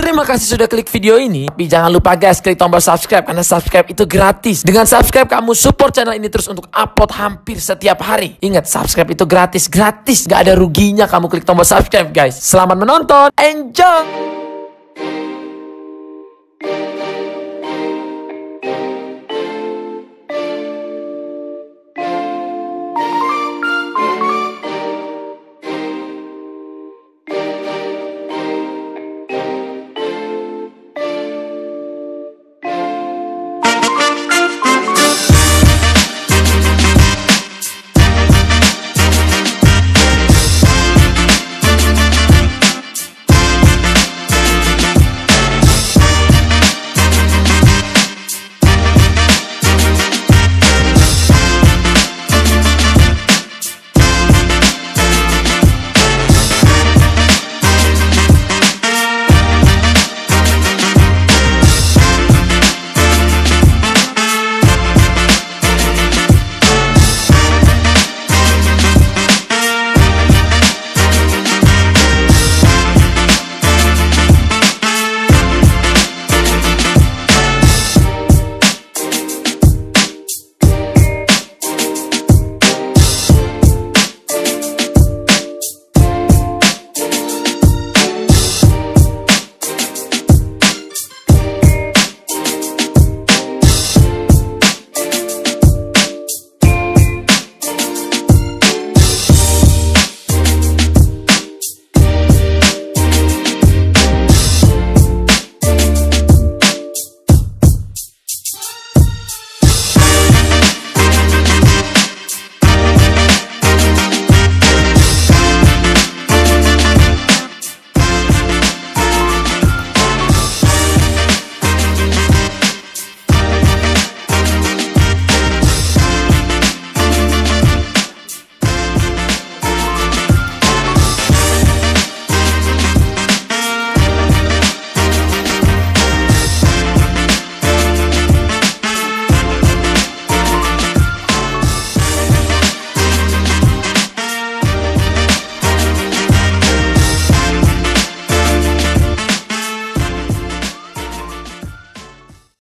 Terima kasih sudah klik video ini. Tapi jangan lupa guys, klik tombol subscribe karena subscribe itu gratis. Dengan subscribe kamu support channel ini terus untuk upload hampir setiap hari. Ingat, subscribe itu gratis, gak ada ruginya kamu klik tombol subscribe guys. Selamat menonton, enjoy.